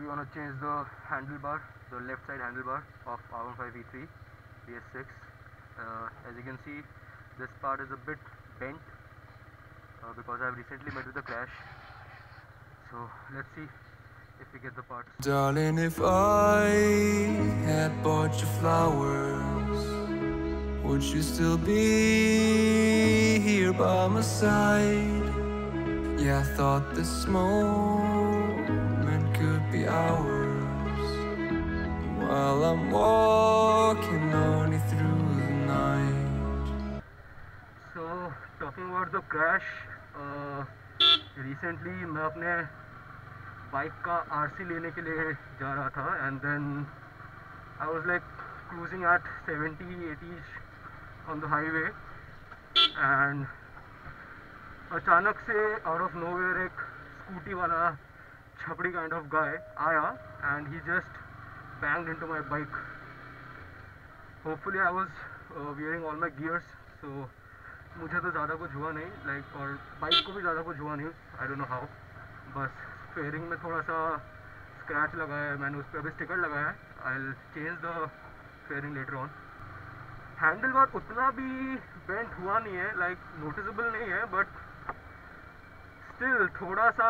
want to change the handlebar, the left side handlebar of R15 V3 BS6. As you can see, this part is a bit bent because I have recently met with a crash. So let's see if we get the parts. Darling, if I had bought you flowers, would you still be here by my side? Yeah, I thought this moment could be ours, while I'm walking on you through the night. So talking about the crash, recently मैं अपने bike का RC लेने के लिए जा रहा था, and then I was like cruising at 70-80 on the highway, and अचानक से out of nowhere एक स्कूटी वाला छपड़ी kind of guy आया and he just banged into my bike. Hopefully I was wearing all my gears, so मुझे तो ज़्यादा कुछ हुआ नहीं, like, और बाइक को भी ज़्यादा कुछ हुआ नहीं. I don't know how. बस फेयरिंग में थोड़ा सा स्क्रैच लगा है, मैंने उस पर अभी स्टिकर लगाया है. I'll change the fairing later on. Handlebar उतना भी बेंट हुआ नहीं है, लाइक नोटिसेबल नहीं है, बट स्टिल थोड़ा सा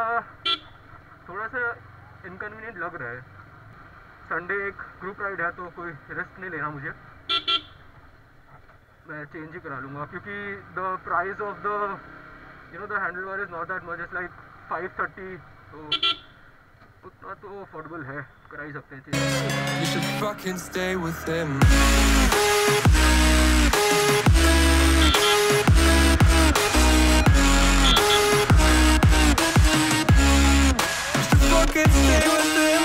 इनकन्वीनियंट लग रहा है. संडे एक ग्रुप राइड है तो कोई रिस्क नहीं लेना मुझे, मैं चेंज ही करा लूँगा, क्योंकि the price of the the handlebar is not that much, it's like 530, तो उतना तो अफोर्डेबल है, करा ही सकते हैं change. You should fucking stay with him. You should fucking stay with him.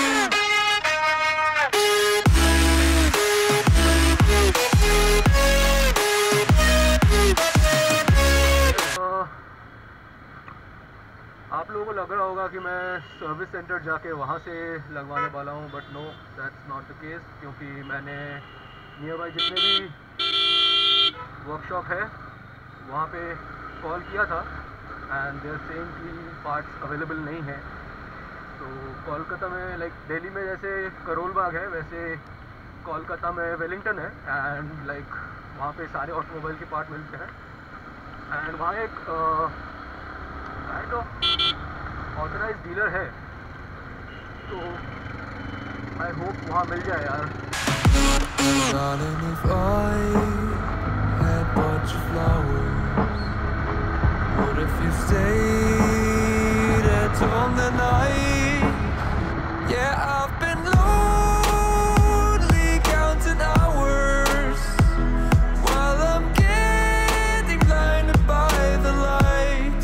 आप लोगों को लग रहा होगा कि मैं सर्विस सेंटर जाके वहाँ से लगवाने वाला हूँ, but no, that's not the case, क्योंकि मैंने नियर बाई जितने भी वर्कशॉप है वहाँ पे कॉल किया था एंड दे आर सेइंग कि पार्ट्स अवेलेबल नहीं है. तो कोलकाता में, लाइक दिल्ली में जैसे करोल बाग है, वैसे कोलकाता में वेलिंगटन है, एंड लाइक वहाँ पे सारे ऑटोमोबाइल के पार्ट मिलते हैं, एंड वहाँ एक काइंड ऑफ ऑथराइज डीलर है, तो आई होप वहाँ मिल जाए यार. Darling, if I had bought you flowers, what if you stayed at home the night? Yeah, I've been lonely counting hours while I'm getting blinded by the lights.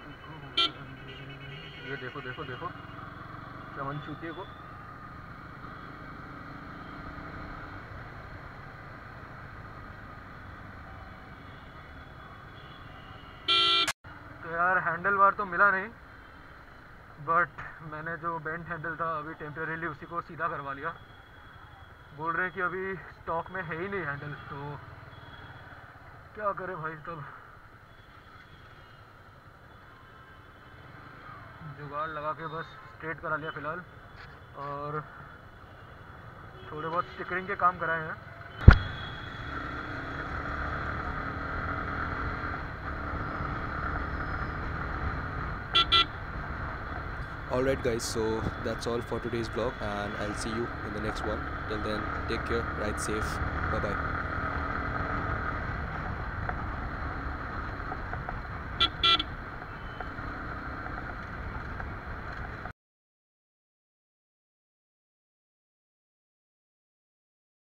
ये देखो देखो देखो चमन चूतिए को. तो यार हैंडल बार तो मिला नहीं, बट मैंने जो बेंट हैंडल था अभी टेम्परेरीली उसी को सीधा करवा लिया. बोल रहे हैं कि अभी स्टॉक में है ही नहीं हैंडल, तो क्या करें भाई, तब जुगाड़ लगा के बस स्ट्रेट करा लिया फ़िलहाल, और थोड़े बहुत स्टिकरिंग के काम कराए हैं. Alright guys, so that's all for today's vlog, and I'll see you in the next one. Till then, take care, ride safe, bye bye.